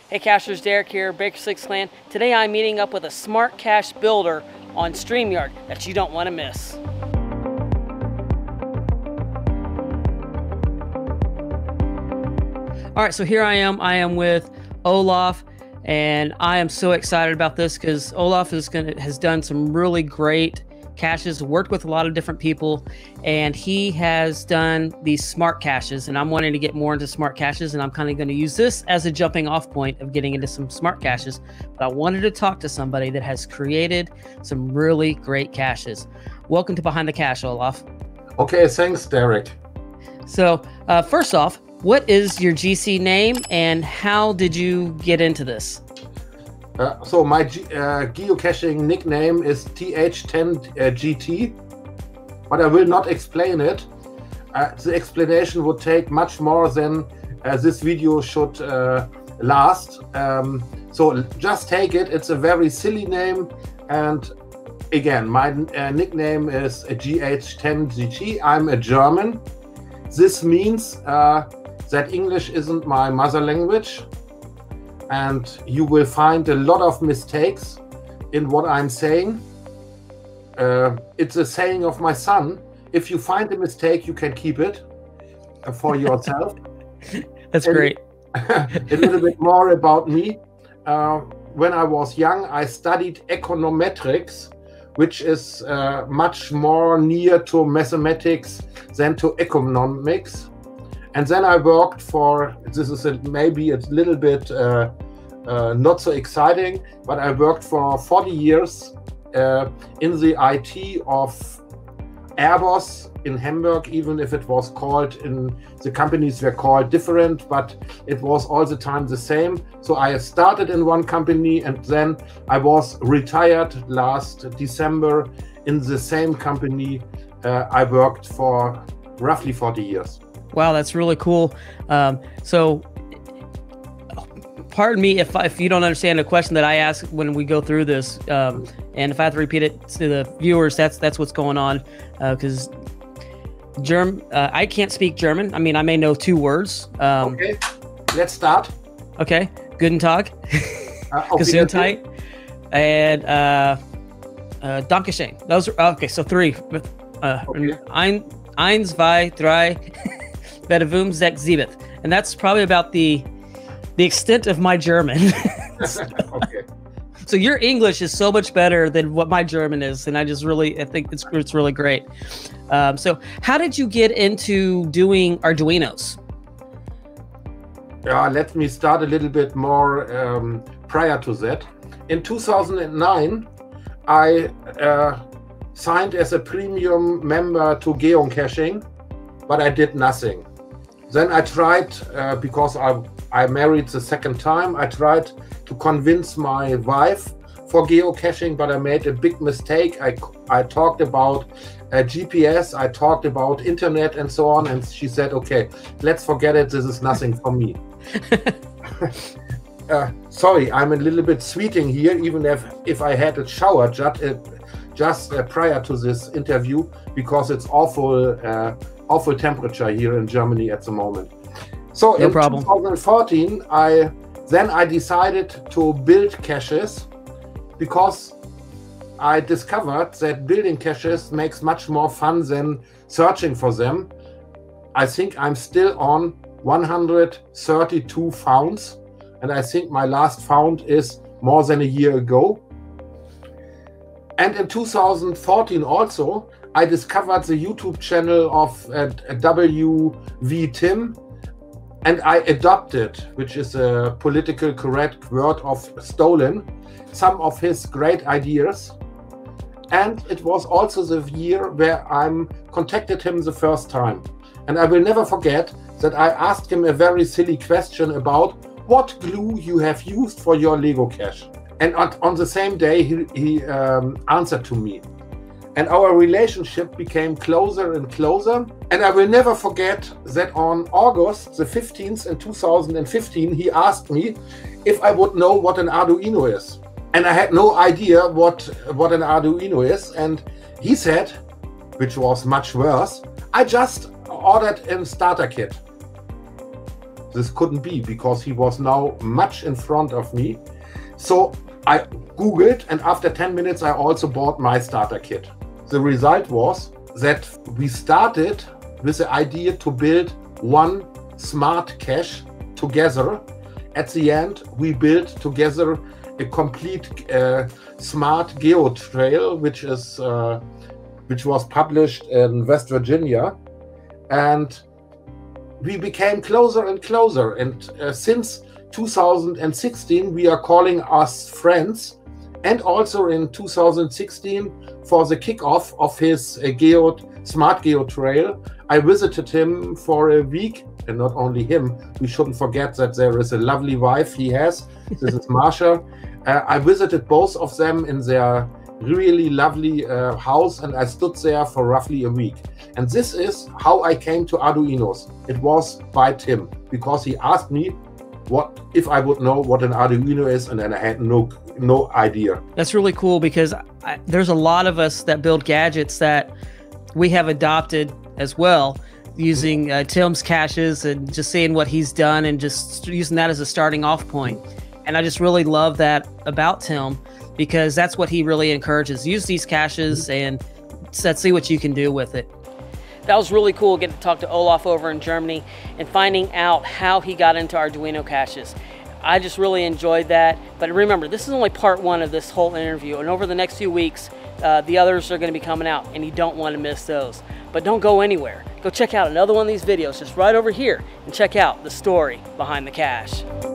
Hey Cachers, Derek here, Baker Six Clan. Today I'm meeting up with a smart cache builder on StreamYard that you don't want to miss. All right, so here I am with Olaf, and I am so excited about this because Olaf has done some really great caches, worked with a lot of different people, and he has done these smart caches, and I'm wanting to get more into smart caches, and I'm kind of going to use this as a jumping off point of getting into some smart caches. But I wanted to talk to somebody that has created some really great caches. Welcome to Behind the Cache, Olaf. Okay, thanks, Derek. So first off, what is your GC name and how did you get into this? So my geocaching nickname is TH10GT, but I will not explain it. The explanation would take much more than this video should last. So just take it. It's a very silly name. And again, my nickname is GH10GT. I'm a German. This means that English isn't my mother language. And you will find a lot of mistakes in what I'm saying. It's a saying of my son. If you find a mistake, you can keep it for yourself. That's great. A little bit more about me. When I was young, I studied econometrics, which is much more near to mathematics than to economics. And then I worked for, this is maybe a little bit not so exciting, but I worked for 40 years in the IT of Airbus in Hamburg, even if it was called, in the companies were called different, but it was all the time the same. So I started in one company and then I was retired last December in the same company. I worked for roughly 40 years. Wow, that's really cool. So pardon me if you don't understand the question that I ask when we go through this, and if I have to repeat it to the viewers, that's what's going on, because I can't speak German. I mean, I may know 2 words. Okay, let's start. Okay, Guten Tag, Gesundheit, and Dankeschön. Those are okay. So 3. Okay. Eins, zwei, drei. Bedevum sechs, sieben. And that's probably about the extent of my German. Okay. So your English is so much better than what my German is, and I think it's really great. So how did you get into doing Arduinos? Let me start a little bit more prior to that. In 2009, I signed as a premium member to geocaching, but I did nothing. Then I tried, because I married the second time, I tried to convince my wife for geocaching, but I made a big mistake. I talked about GPS, I talked about internet and so on, and she said, okay, let's forget it, this is nothing for me. Sorry, I'm a little bit sweating here, even if I had a shower just prior to this interview, because it's awful temperature here in Germany at the moment. So no in problem. 2014, I decided to build caches because I discovered that building caches makes much more fun than searching for them. I think I'm still on 132 founds, and I think my last found is more than a year ago. And in 2014 also, I discovered the YouTube channel of WV Tim, and I adopted, which is a political correct word of stolen, some of his great ideas. And it was also the year where I contacted him the first time. And I will never forget that I asked him a very silly question about what glue you have used for your Lego cache. And on the same day, he answered to me. And our relationship became closer and closer. And I will never forget that on August the 15th in 2015, he asked me if I would know what an Arduino is. And I had no idea what an Arduino is. And he said, which was much worse, I just ordered a starter kit. this couldn't be, because he was now much in front of me. So I Googled, and after 10 minutes, I also bought my starter kit. The result was that we started with the idea to build one smart cache together. At the end, we built together a complete smart geo trail, which was published in West Virginia, and we became closer and closer. And since 2016, we are calling us friends. And also in 2016, for the kickoff of his smart geo trail, I visited him for a week. And not only him, we shouldn't forget that there is a lovely wife he has. This is Marsha. I visited both of them in their really lovely house, and I stood there for roughly a week. And this is how I came to Arduinos. It was by Tim, because he asked me what if I would know what an Arduino is, and then I had no idea. That's really cool, because there's a lot of us that build gadgets that we have adopted as well, using Tim's caches and just seeing what he's done and just using that as a starting off point. And I just really love that about Tim, because that's what he really encourages. Use these caches and let's see what you can do with it. That was really cool, getting to talk to Olaf over in Germany and finding out how he got into Arduino caches. I just really enjoyed that. But remember, this is only part one of this whole interview, and over the next few weeks, the others are going to be coming out, and you don't want to miss those. But don't go anywhere. Go check out another one of these videos just right over here and check out the story behind the cache.